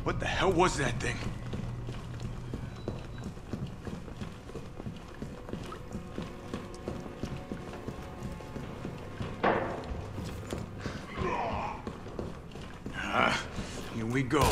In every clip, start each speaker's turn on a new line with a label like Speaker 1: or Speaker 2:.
Speaker 1: What the hell was that thing? Here we go.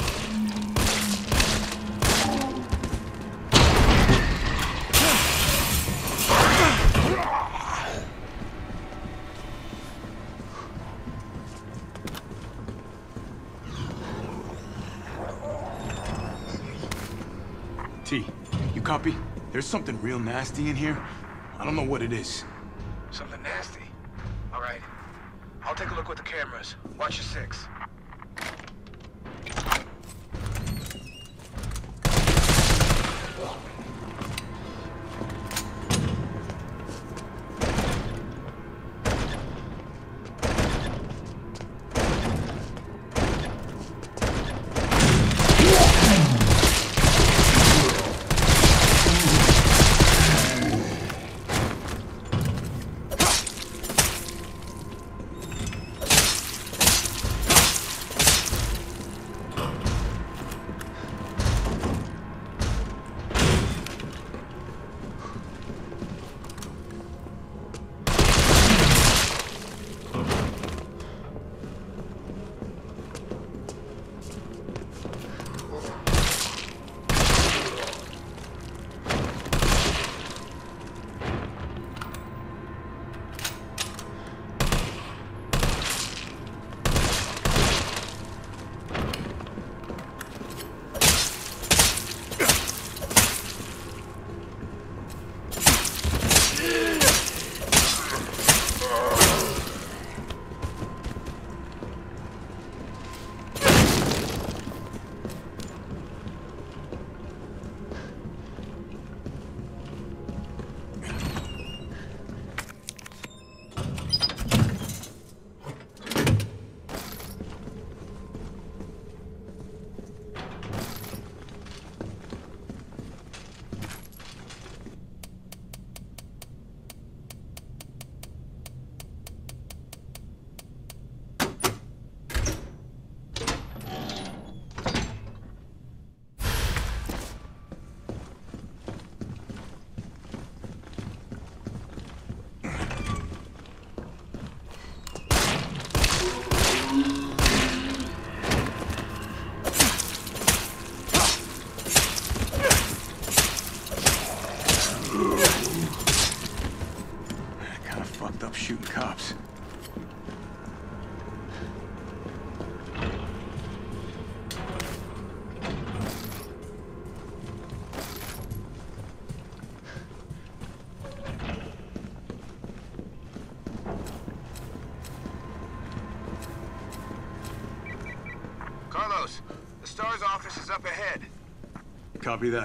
Speaker 1: T, you copy? There's something real nasty in here. I don't know what it is.
Speaker 2: Something nasty? All right. I'll take a look with the cameras. Watch your six.
Speaker 1: Shooting cops.
Speaker 2: Carlos, the STARS office is up ahead.
Speaker 1: Copy that.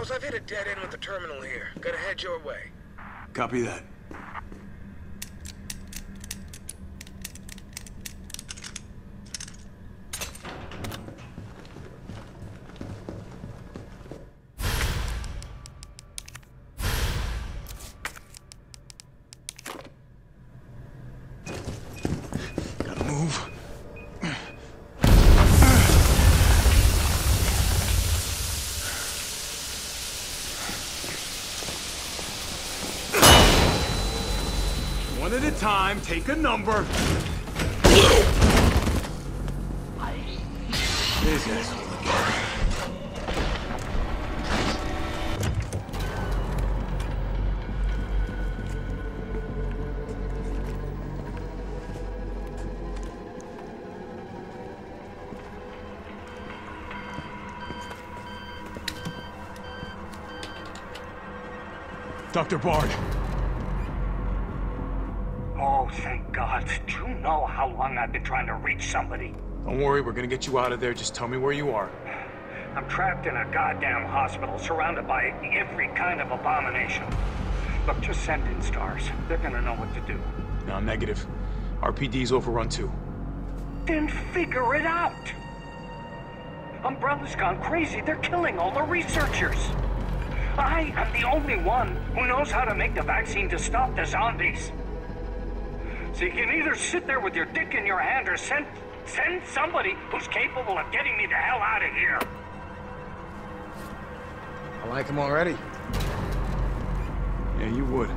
Speaker 2: Miles, I've hit a dead end with the terminal here. Gotta head your way.
Speaker 1: Copy that. Gotta move. One at a time, take a number. This asshole again. Dr. Bard.
Speaker 3: Oh, thank God. Do you know how long I've been trying to reach somebody?
Speaker 1: Don't worry, we're gonna get you out of there. Just tell me where you are.
Speaker 3: I'm trapped in a goddamn hospital, surrounded by every kind of abomination. Look, just send in stars. They're gonna know what to do.
Speaker 1: No, negative. RPD's overrun too.
Speaker 3: Then figure it out! Umbrella's gone crazy. They're killing all the researchers. I am the only one who knows how to make the vaccine to stop the zombies. So you can either sit there with your dick in your hand or send somebody who's capable of getting me the hell out of here.
Speaker 2: I like him already.
Speaker 1: Yeah, you would.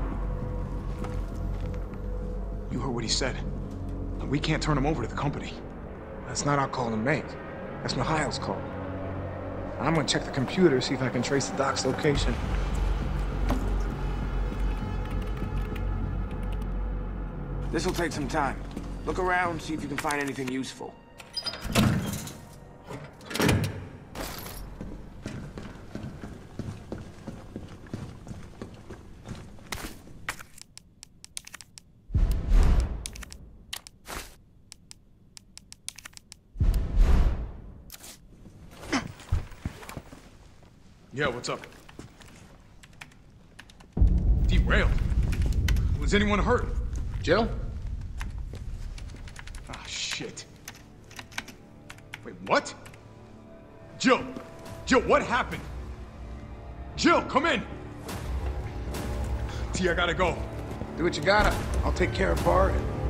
Speaker 1: You heard what he said. We can't turn him over to the company.
Speaker 4: That's not our call to make. That's Mikhail's call. I'm gonna check the computer, see if I can trace the doc's location.
Speaker 2: This'll take some time. Look around, see if you can find anything useful.
Speaker 1: Yeah, what's up? Derailed. Was anyone hurt?
Speaker 4: Jill?
Speaker 1: Ah, shit. Wait, what? Jill! Jill, what happened? Jill, come in! T, I gotta go.
Speaker 4: Do what you gotta. I'll take care of Bart.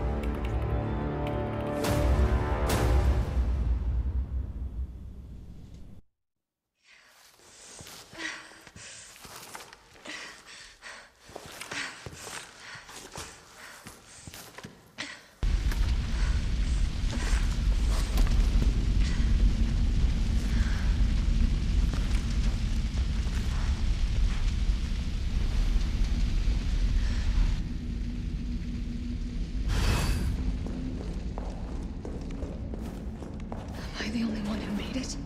Speaker 5: Am I the only one who made it?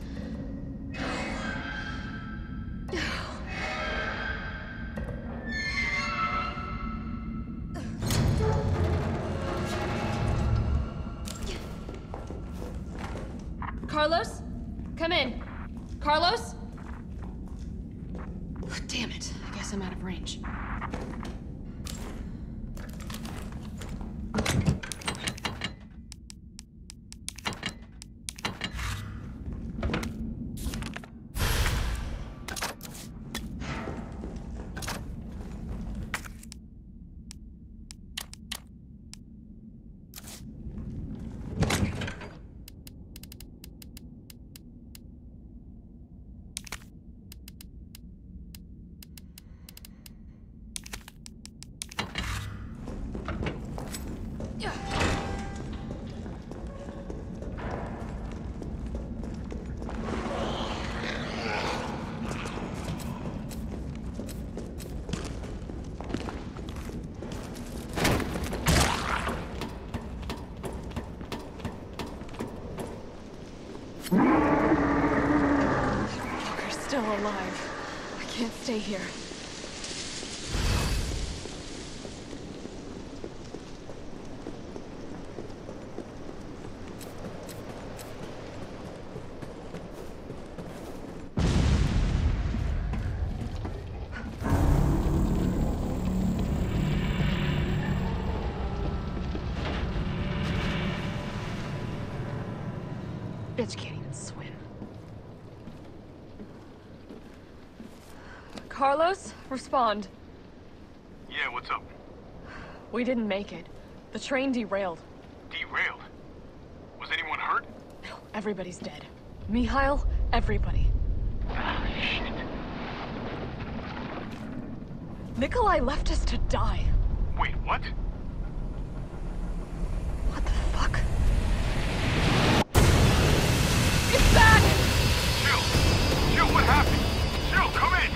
Speaker 5: Carlos? Come in. Carlos? Oh, damn it. I guess I'm out of range. Still alive. I can't stay here. bitch can't even swim. Carlos, respond.
Speaker 2: Yeah, what's up?
Speaker 5: We didn't make it. The train derailed.
Speaker 2: Derailed? Was anyone hurt?
Speaker 5: No, everybody's dead. Mikhail, everybody.
Speaker 2: Ah, shit.
Speaker 5: Nikolai left us to die.
Speaker 2: Wait, what?
Speaker 5: What the fuck? It's back!
Speaker 2: Jill! Jill, what happened? Jill, come in!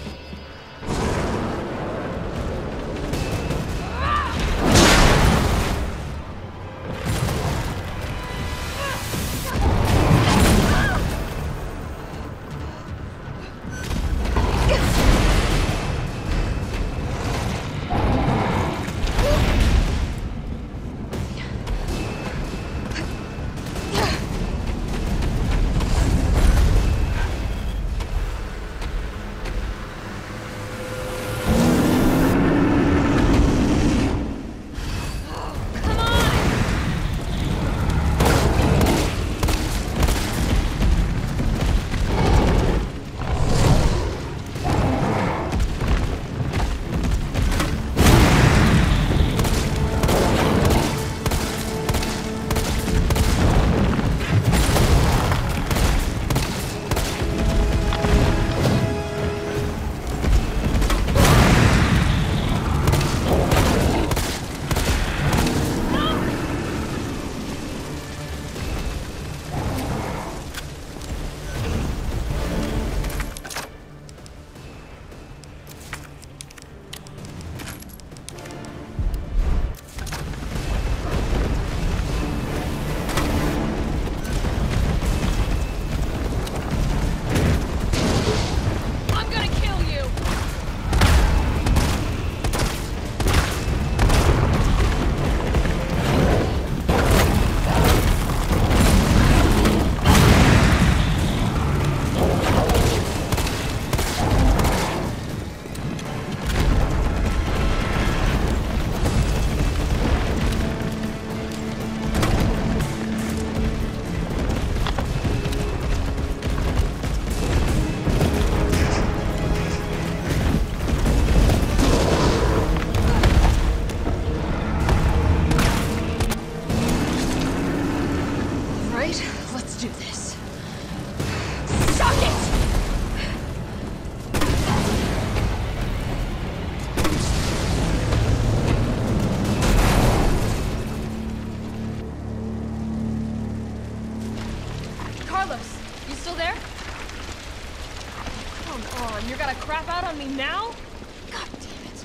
Speaker 5: You're gonna crap out on me now? God damn it.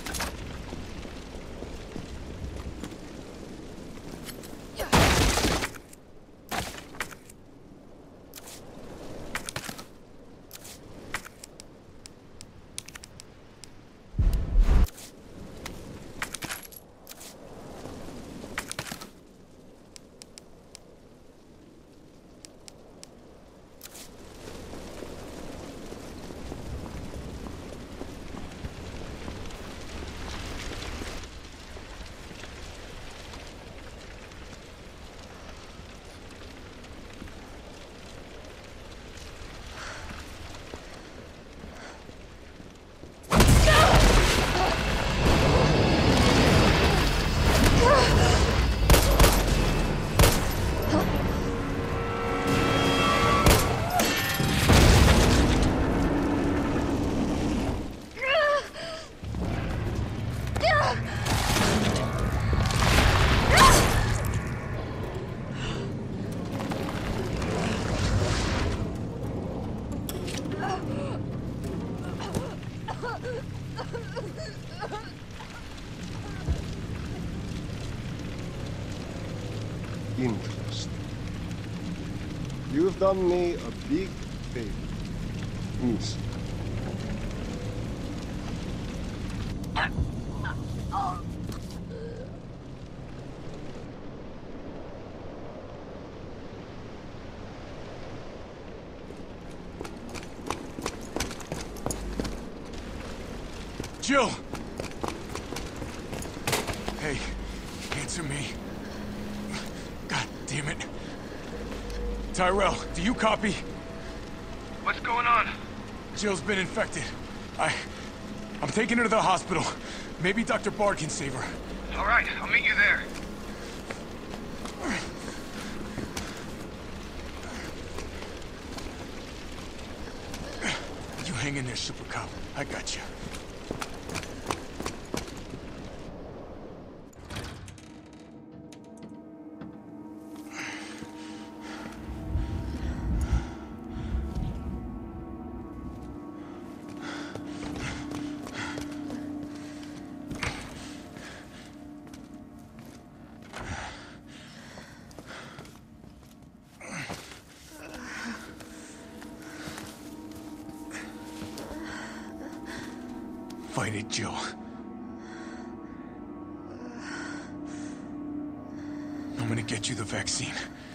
Speaker 6: Interest. You've done me a big favor, miss.
Speaker 1: Jill! Hey, answer me. God damn it. Tyrell, do you copy?
Speaker 2: What's going on?
Speaker 1: Jill's been infected. I'm taking her to the hospital. Maybe Dr. Bard can save her.
Speaker 2: All right, I'll meet you there.
Speaker 1: You hang in there, Super Cop. I got you. Fight it, Jill. I'm gonna get you the vaccine.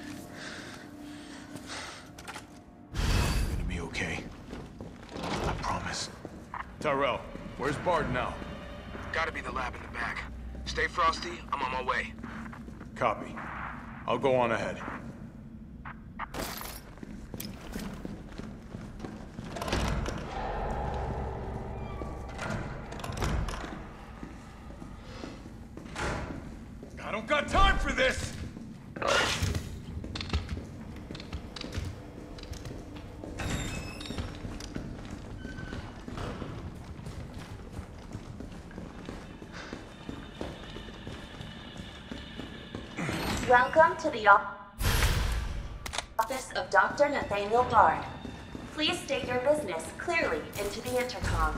Speaker 1: You're gonna be okay. I promise. Tyrell, where's Bard now?
Speaker 2: Gotta be the lab in the back. Stay frosty, I'm on my way.
Speaker 1: Copy. I'll go on ahead. I don't got time for this!
Speaker 7: Welcome to the office of Dr. Nathaniel Bard. Please state your business clearly into the intercom.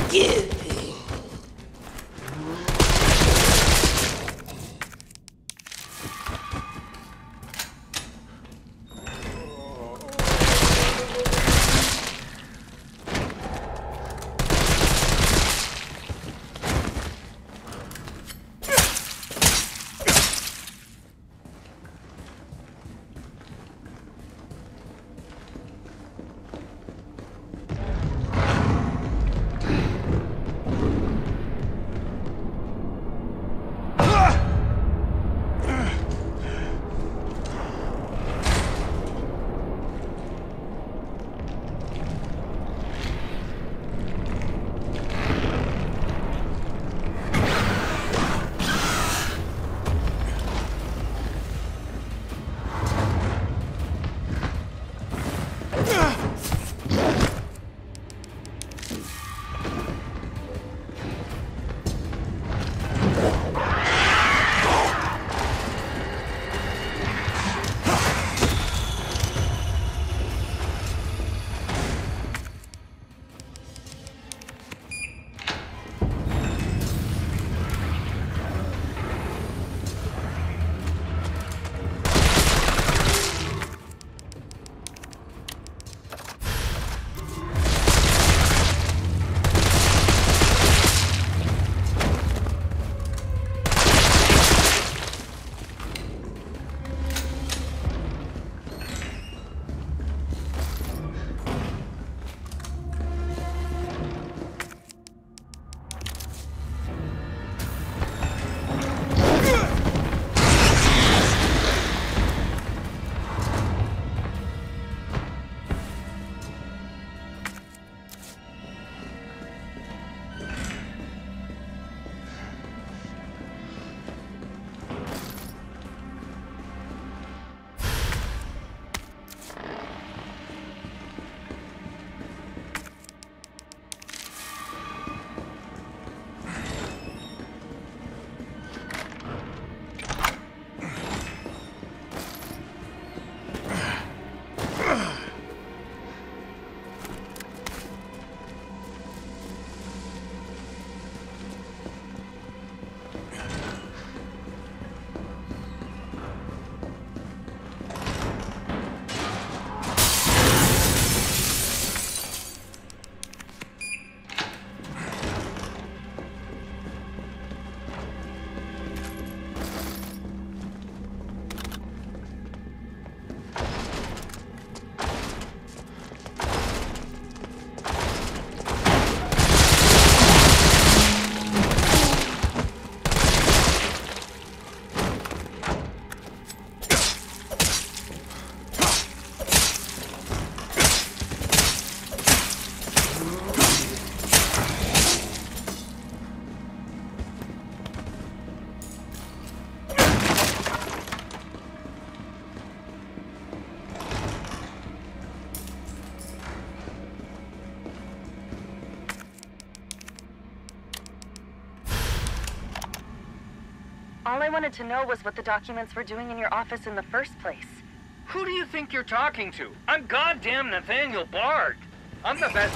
Speaker 8: All I wanted to know was what the documents were doing in your office in the first place.
Speaker 3: Who do you think you're talking to? I'm goddamn Nathaniel Bard. I'm the best...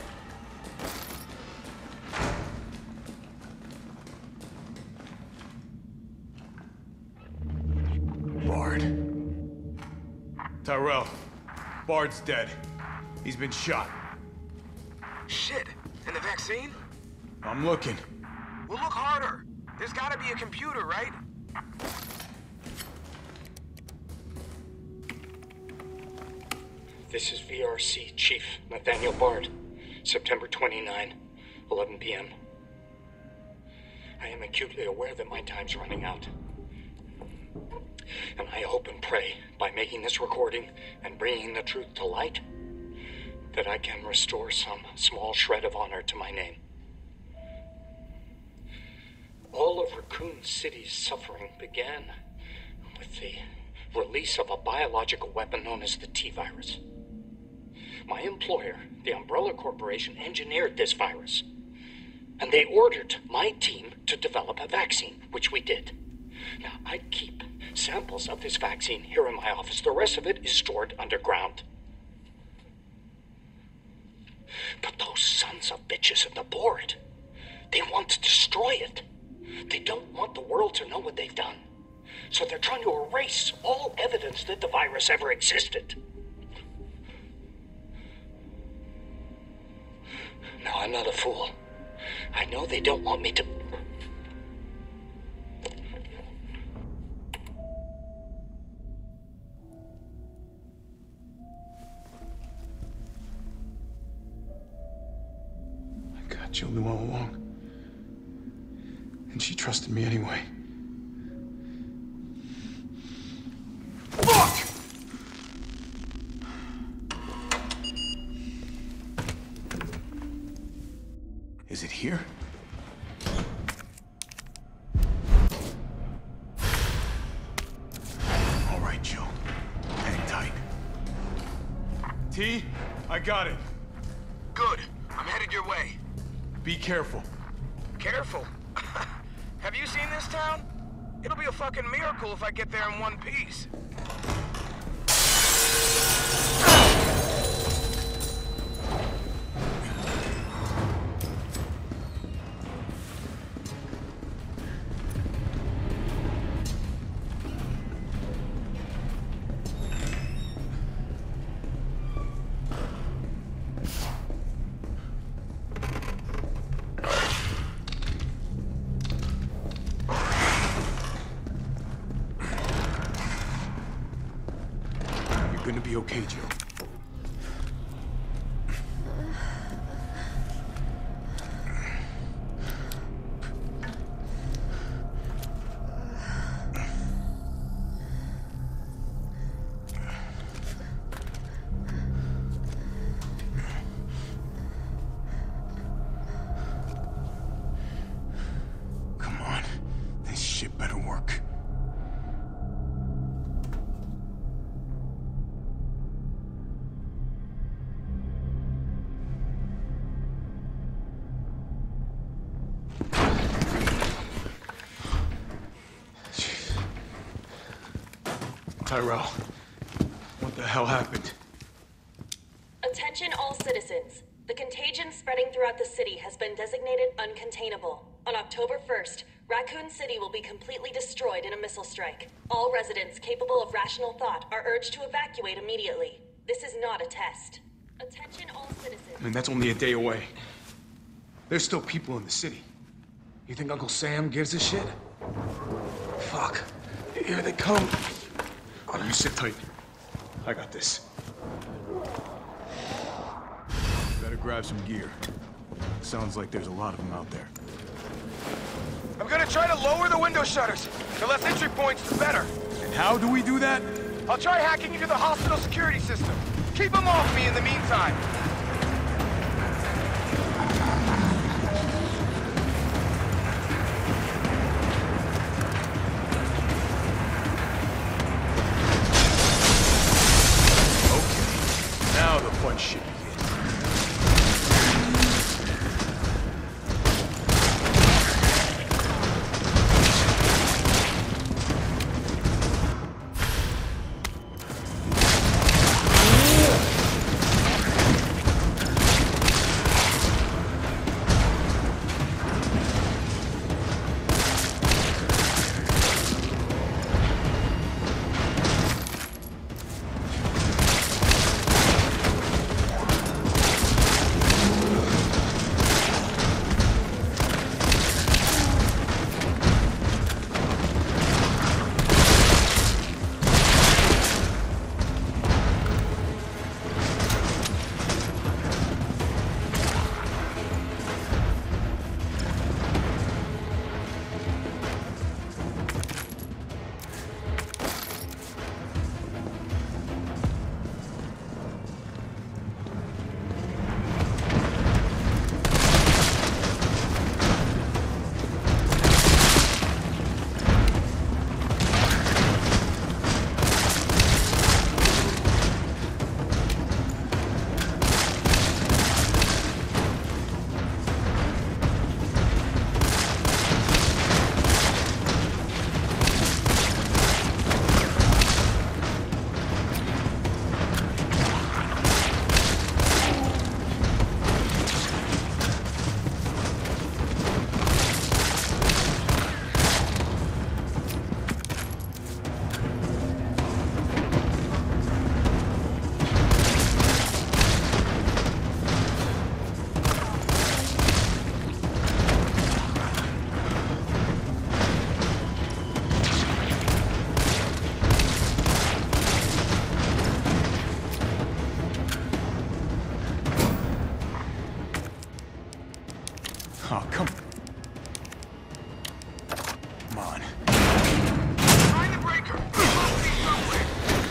Speaker 1: Bard. Tyrell. Bard's dead. He's been shot.
Speaker 2: Shit. And the vaccine?
Speaker 1: I'm looking.
Speaker 2: Well, look harder. There's gotta be a computer, right?
Speaker 9: This is VRC Chief Nathaniel Bard, September 29, 11 p.m. I am acutely aware that my time's running out. And I hope and pray, by making this recording and bringing the truth to light, that I can restore some small shred of honor to my name. All of Raccoon City's suffering began with the release of a biological weapon known as the T-virus. My employer, the Umbrella Corporation, engineered this virus, and they ordered my team to develop a vaccine, which we did. Now, I keep samples of this vaccine here in my office. The rest of it is stored underground. But those sons of bitches in the board, they want to destroy it. They don't want the world to know what they've done. So they're trying to erase all evidence that the virus ever existed. Now, I'm not a fool. I know they don't want me to...
Speaker 1: Jill knew all along. And she trusted me anyway. Fuck! Is it here? All right, Jill. Hang tight. T, I got it.
Speaker 2: Good. I'm headed your way.
Speaker 1: Be careful.
Speaker 2: Careful? Have you seen this town? It'll be a fucking miracle if I get there in one piece.
Speaker 1: You're gonna be okay, Jill. Come on. This shit better work. Tyrell, what the hell happened?
Speaker 10: Attention all citizens. The contagion spreading throughout the city has been designated uncontainable. On October 1st, Raccoon City will be completely destroyed in a missile strike. All residents capable of rational thought are urged to evacuate immediately. This is not a test. Attention all citizens.
Speaker 1: I mean, that's only a day away. There's still people in the city.
Speaker 4: You think Uncle Sam gives a shit? Fuck.
Speaker 1: Here they come. Oh, you sit tight. I got this. Better grab some gear. Sounds like there's a lot of them out there.
Speaker 2: I'm gonna try to lower the window shutters. The less entry points, the better.
Speaker 1: And how do we do that?
Speaker 2: I'll try hacking into the hospital security system. Keep them off me in the meantime.
Speaker 1: Now the fun shit begins. Oh, come on.
Speaker 2: Find the breaker. It must be somewhere.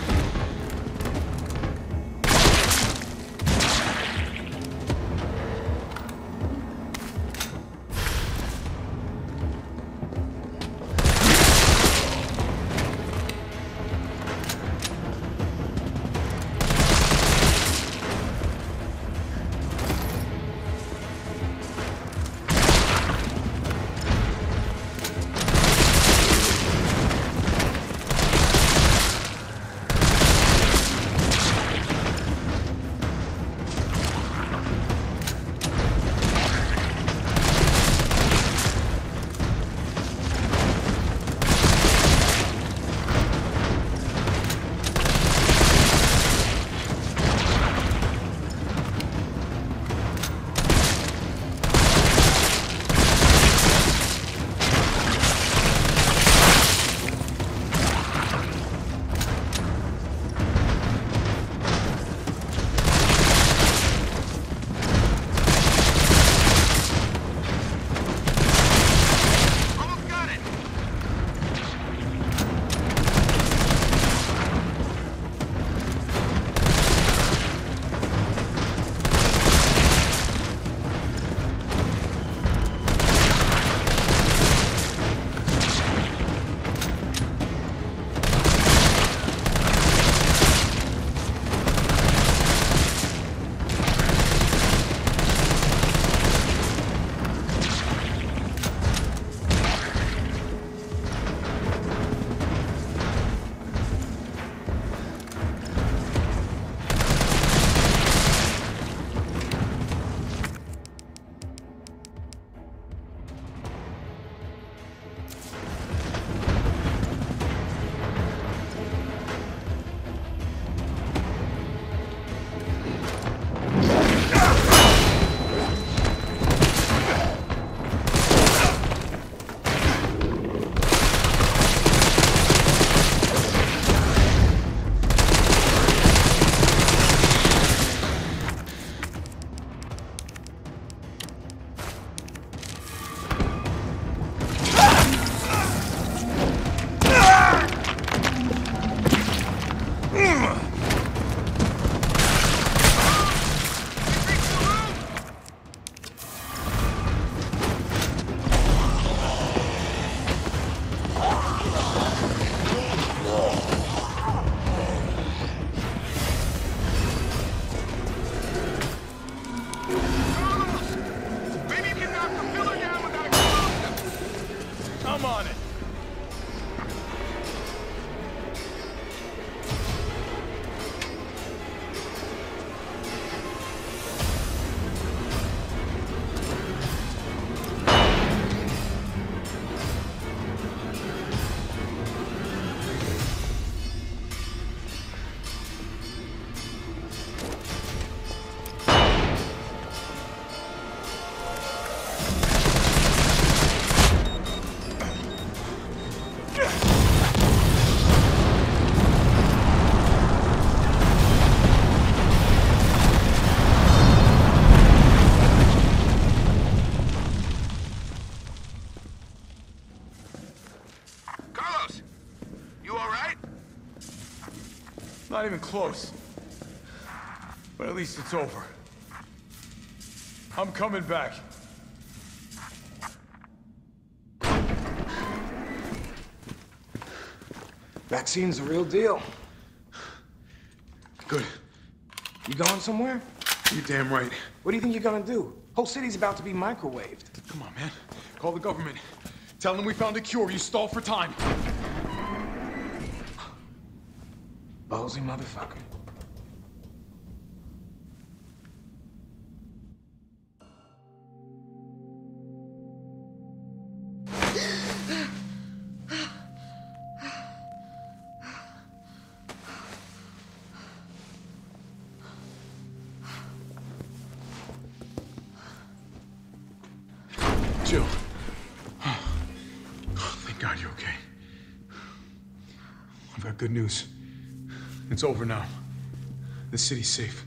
Speaker 1: Not even close. But at least it's over. I'm coming back.
Speaker 4: Vaccine's the real deal.
Speaker 1: Good.
Speaker 4: You going somewhere?
Speaker 1: You're damn right.
Speaker 4: What do you think you're gonna do? Whole city's about to be microwaved.
Speaker 1: Come on, man. Call the government. Tell them we found a cure. You stall for time.
Speaker 4: Ballsy motherfucker.
Speaker 1: Jill. Oh, thank God you're okay. I've got good news. It's over now. The city's safe.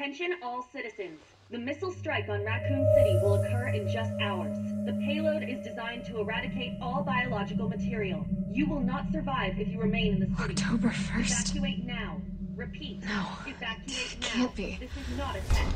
Speaker 10: Attention all citizens. The missile strike on Raccoon City will occur in just hours. The payload is designed to eradicate all biological material. You will not survive if you remain in the city.
Speaker 5: October 1st?
Speaker 10: Evacuate now. Repeat.
Speaker 5: No.
Speaker 10: Evacuate now.
Speaker 5: Can't be.
Speaker 10: This is not a test.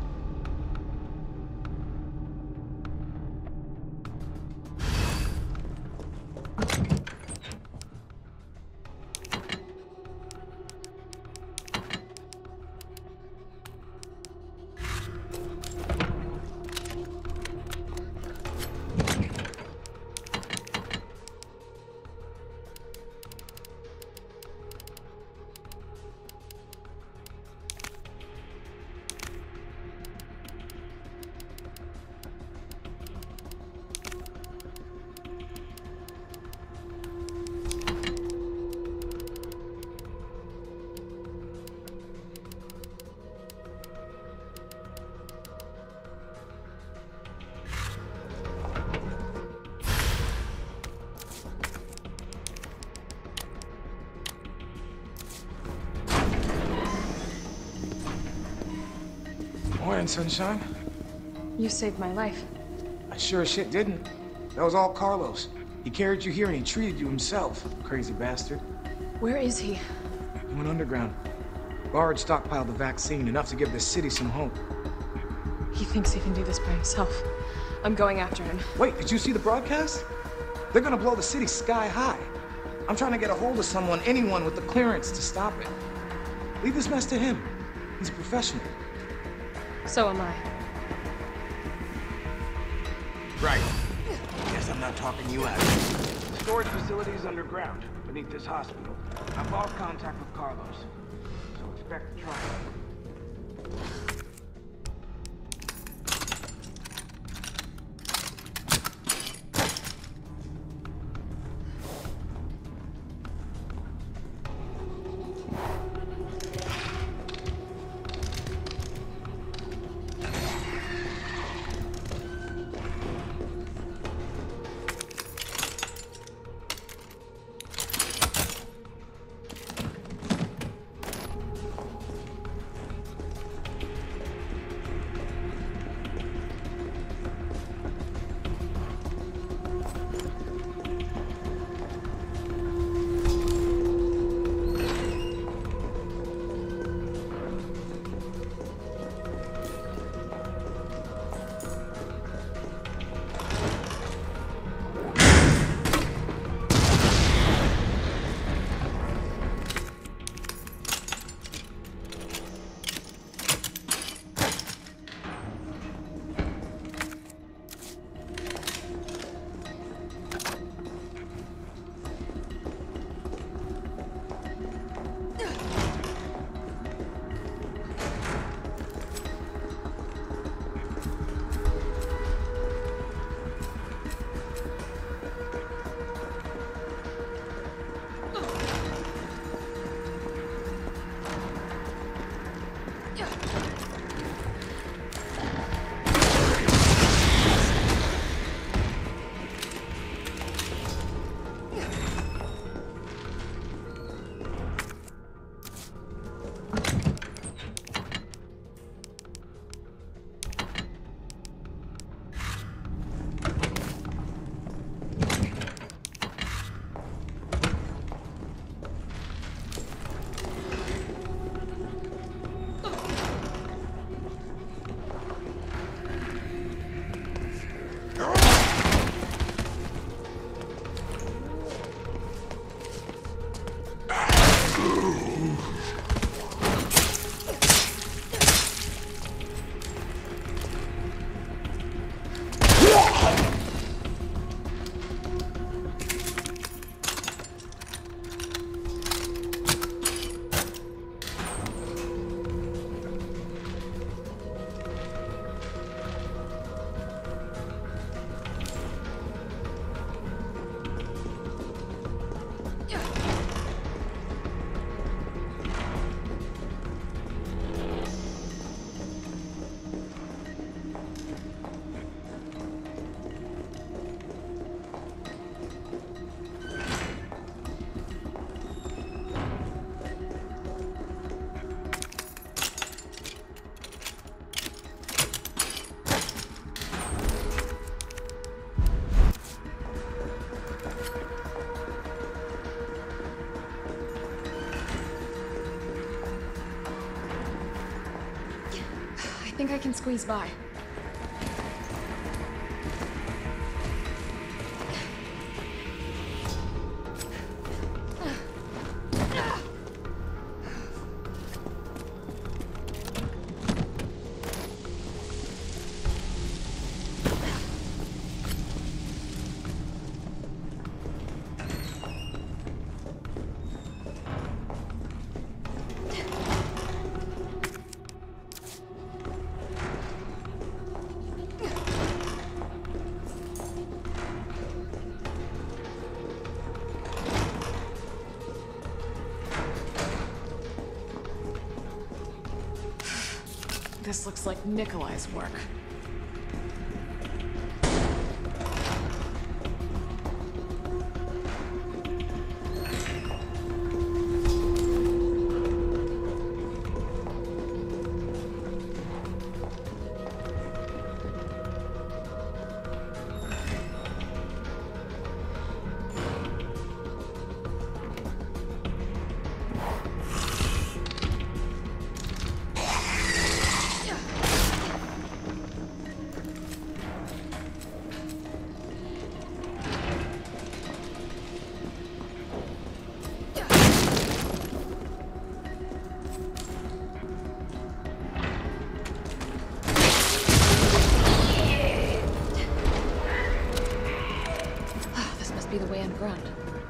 Speaker 4: Morning, sunshine.
Speaker 5: You saved my life.
Speaker 4: I sure as shit didn't. That was all Carlos. He carried you here and he treated you himself, crazy bastard.
Speaker 5: Where is he?
Speaker 4: He went underground. Bard stockpiled the vaccine, enough to give this city some hope.
Speaker 5: He thinks he can do this by himself. I'm going after him.
Speaker 4: Wait, did you see the broadcast? They're gonna blow the city sky high. I'm trying to get a hold of someone, anyone with the clearance to stop it. Leave this mess to him. He's a professional.
Speaker 5: So am I.
Speaker 11: Right. Guess I'm not talking you out. Storage facility is underground, beneath this hospital. I've lost contact with Carlos, so expect a trial.
Speaker 5: think I can squeeze by. This looks like Nikolai's work. Be the way underground.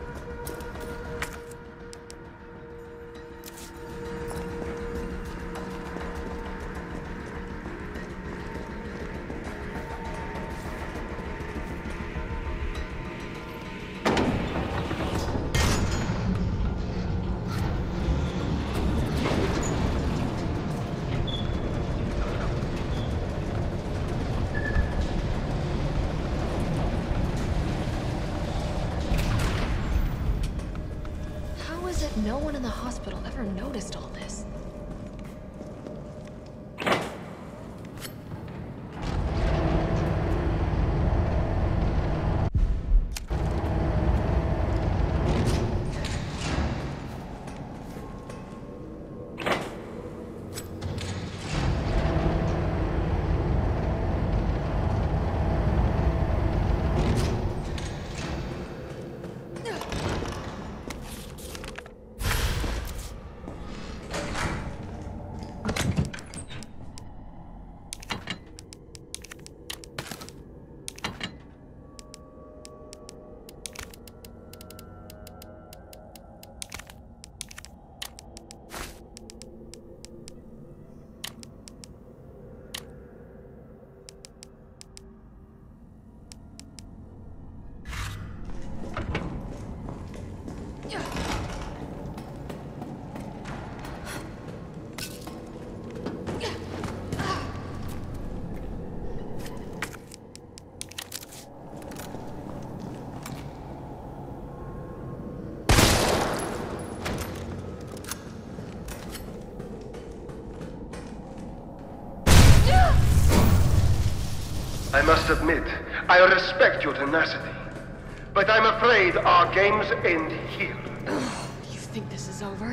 Speaker 5: No one in the hospital ever noticed all this.
Speaker 6: I must admit, I respect your tenacity, but I'm afraid our games end here.
Speaker 5: You think this is over?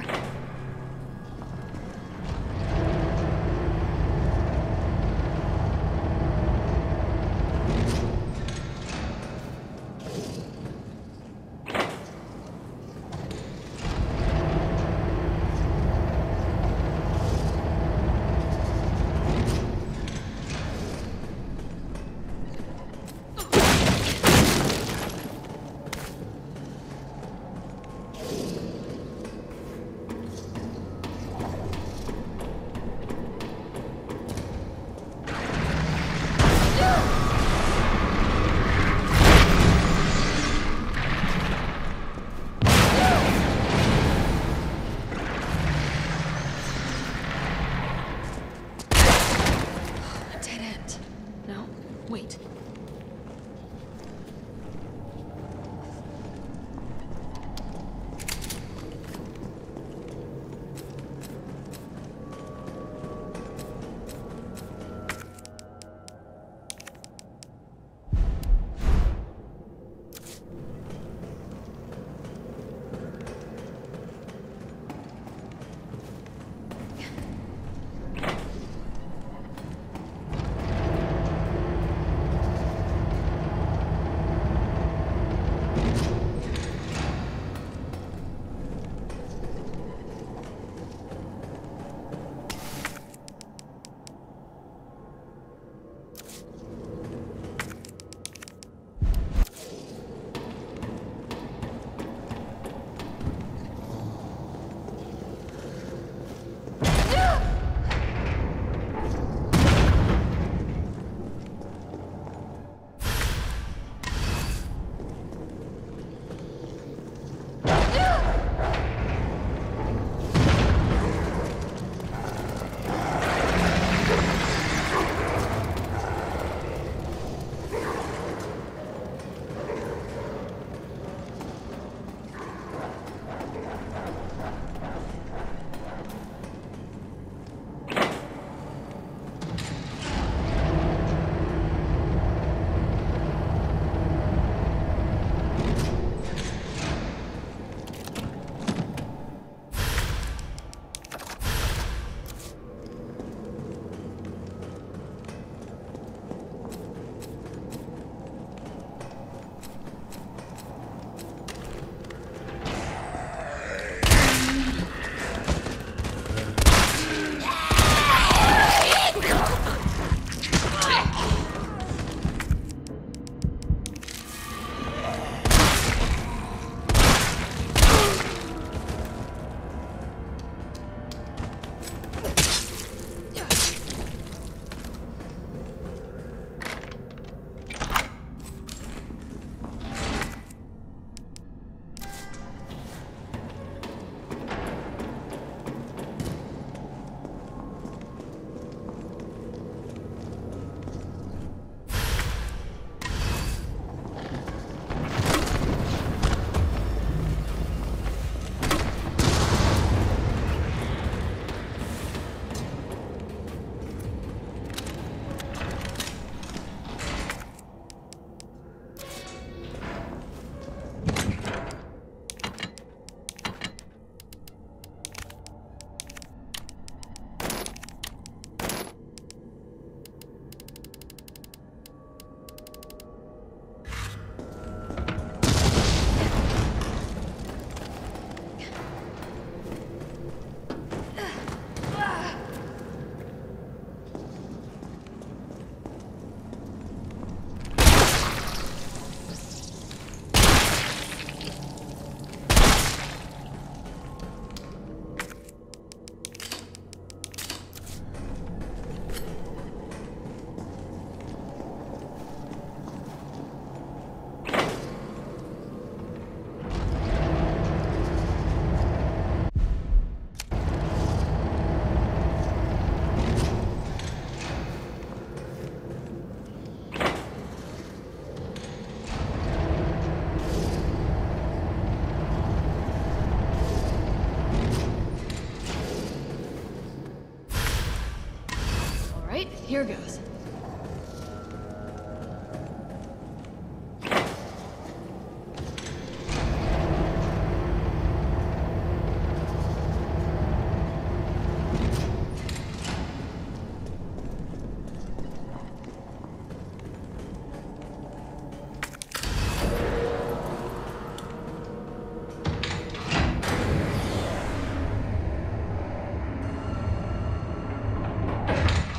Speaker 5: Here goes.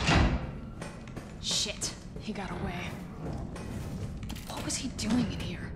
Speaker 5: Shit, he got away. What was he doing in here?